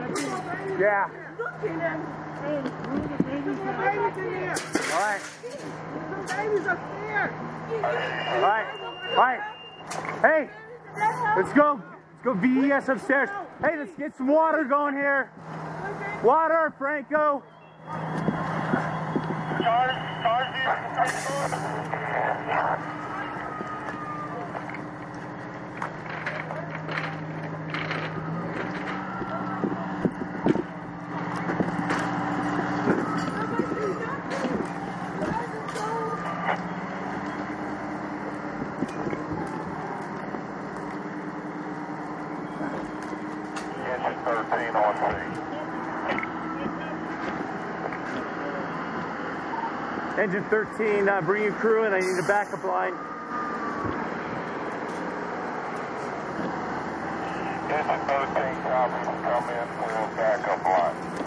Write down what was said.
Yeah. Looking at hey, babies in here. All right. Some babies upstairs. All right. All right. Hey, let's go. Let's go VES upstairs. Hey, let's get some water going here. Water, Franco. Engine 13 on scene. Engine 13, bring your crew in. I need a backup line. Engine 13 copy. Come in for backup line.